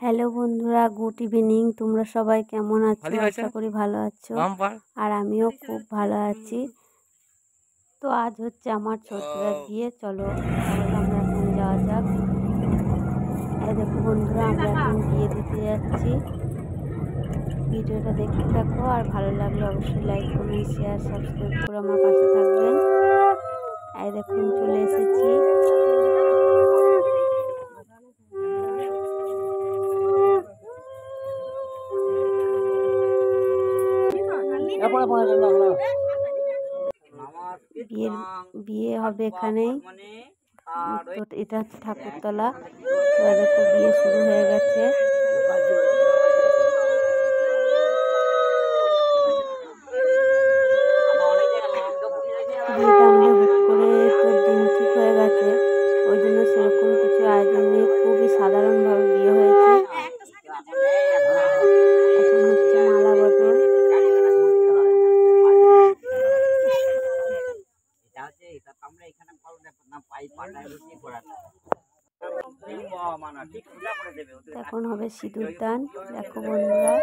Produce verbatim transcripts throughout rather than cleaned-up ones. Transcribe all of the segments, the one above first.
Hello বন্ধুরা, good evening. তোমরা সবাই কেমন আছো? আশা করি ভালো আছো, আর আমিও খুব ভালো আছি। তো আজ হচ্ছে আমার ছোটদার বিয়ে। চলো তাহলে আমরা এখন যাওয়া যাক। এই দেখো বন্ধুরা, আমরা এখন বিয়ে দিতে যাচ্ছি। ভিডিওটা দেখতে থাকো, আর ভালো লাগলে অবশ্যই লাইক কমেন্ট শেয়ার সাবস্ক্রাইব করে আমার পাশে থাকবেন। এই দেখুন চলে এসেছি। বিয়ের বিয়ে হবে এখানেই। তো এটা হচ্ছে ঠাকুরতলা। তো দেখো বিয়ে শুরু হয়ে গেছে। বিয়েটা আমাদের হুট করে তো দিন ঠিক হয়ে গেছে, ওই জন্য সেরকম কিছু আয়োজন নেই, খুবই সাধারণভাবে বিয়ে হয়েছে। এখন হচ্ছে মালা বদল। এখন হবে সিঁদুর দান। দেখো বন্ধুরা,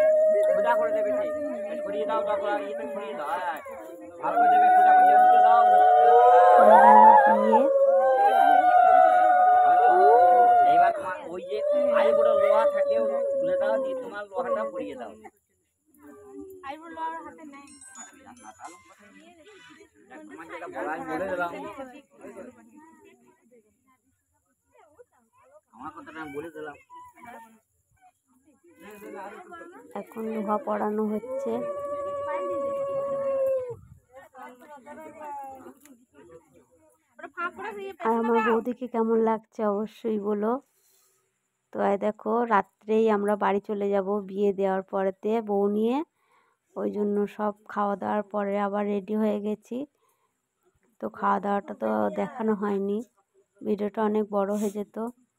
বিয়ে ওই যে আইবুড়ো লোহা থাকে তুলে দাও, দিয়ে তোমার লোহাটা পরিয়ে দাও। আইবুড়ো লোহার হাতে নেই, তোমার যেটা বলা আমি বলে দিলাম, আমার কথাটা আমি বলে দিলাম। এখন লোহা পড়ানো হচ্ছে। আর আমার বৌদিকে কেমন লাগছে অবশ্যই বলো। তো এই দেখো, রাত্রেই আমরা বাড়ি চলে যাব বিয়ে দেওয়ার পরেতে বউ নিয়ে। ওই জন্য সব খাওয়া দাওয়ার পরে আবার রেডি হয়ে গেছি। তো খাওয়া দাওয়াটা তো দেখানো হয়নি, ভিডিওটা অনেক বড় হয়ে যেত।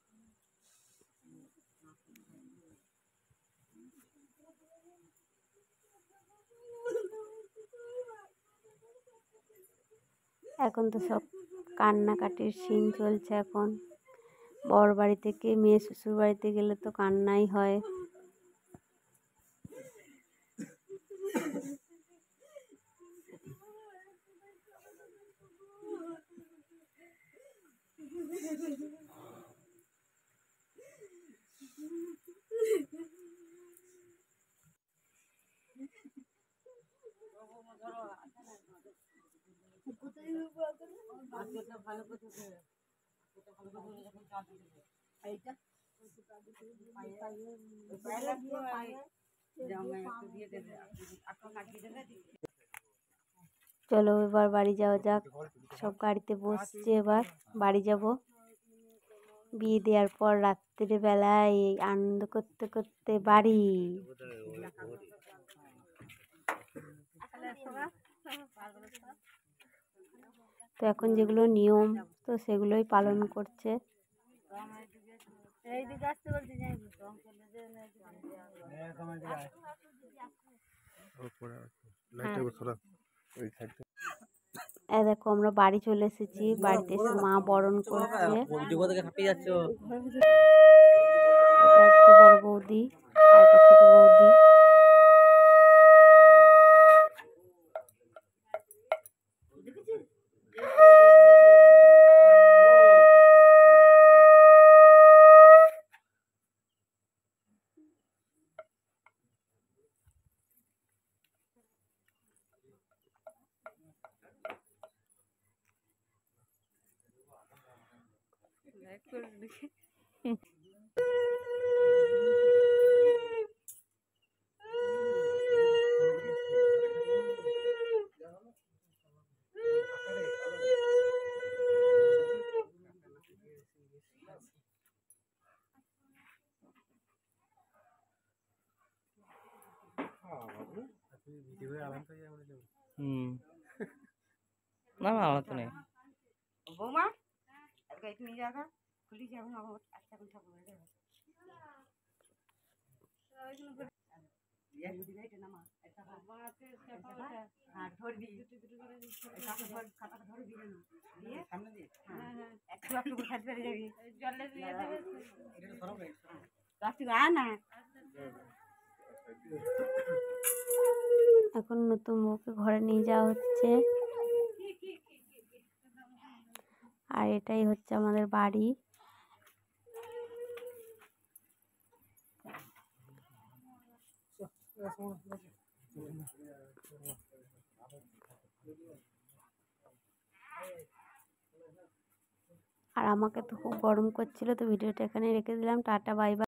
এখন তো সব কান্নাকাটির সিন চলছে। এখন বর বাড়ি থেকে মেয়ে শ্বশুর বাড়িতে গেলে তো কান্নাই হয়। চলো এবার বাড়ি যাওয়া যাক। সব গাড়িতে বসছে, এবার বাড়ি যাব। বিয়ে দেওয়ার পর রাত্রির বেলায় আনন্দ করতে করতে বাড়ি। তো এখন যেগুলো নিয়ম, তো সেগুলোই পালন করছে। এই দেখো আমরা বাড়ি চলে এসেছি। বাড়িতে এসে মা বরণ করছে। এটা হচ্ছে বড় বৌদি, আর এটা ছোট বৌদি। হুম না না আমার তো নেই। বৌমা একটু নিয়ে যাওয়া খুলি যাবো না, আচ্ছা করে থাকবো। একটু একটু করে খাইতে পারি যাবি জলে দিয়ে দেবে। এখন নতুন বউকে ঘরে নিয়ে যাওয়া হচ্ছে। আর এটাই হচ্ছে আমাদের বাড়ি। আর আমাকে তো খুব গরম করছিল, তো ভিডিওটা এখানে রেখে দিলাম। Tata bye by.